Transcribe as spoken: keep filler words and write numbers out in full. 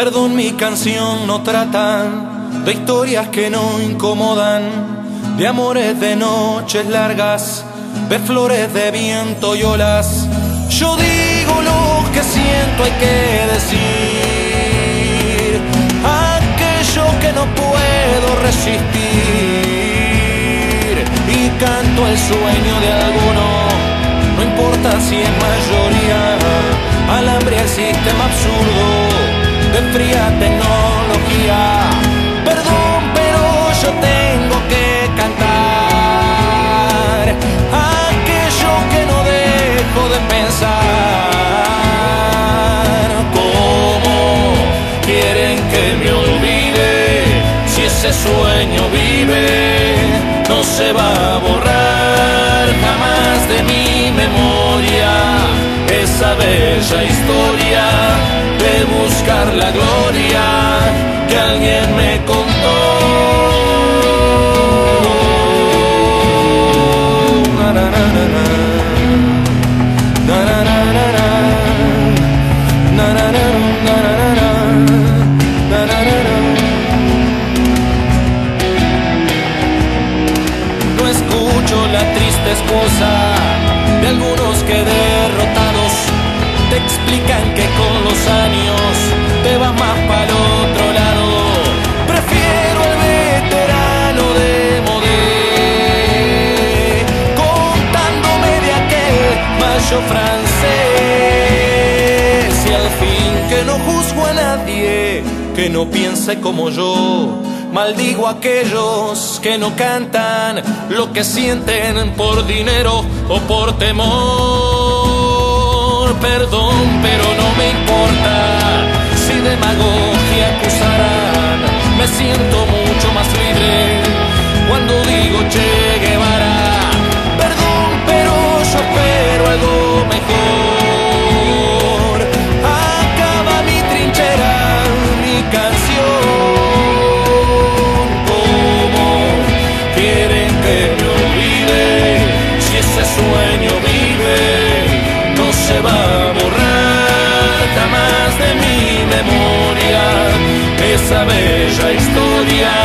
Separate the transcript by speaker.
Speaker 1: Perdón, mi canción no trata de historias que no incomodan, de amores de noches largas, de flores de viento y olas. Yo digo lo que siento, hay que decir aquello que no puedo resistir, y canto el sueño de alguno, no importa si es mayoría, al hambre al sistema absurdo de fría tecnología. Perdón, pero yo tengo que cantar aquello que no dejo de pensar. ¿Cómo quieren que me olvide si ese sueño vive? No se va a borrar jamás de mi memoria esa bella historia de buscar la gloria que alguien me contó. No escucho la triste excusa de algunos que derrotados te explican que con los años te vas más para el otro lado. Prefiero el veterano de modé, contándome de aquel mayo francés, y al fin que no juzgo a nadie que no piense como yo. Maldigo a aquellos que no cantan lo que sienten por dinero o por temor. Perdón, pero no me importa si demagogia acusarán. Me siento mucho más libre cuando digo Che Guevara. Perdón, pero yo espero algo mejor. Acaba mi trinchera, mi canción. ¿Cómo quieren que me olvide si ese sueño vive? No se va a borrar jamás de mi memoria esa bella historia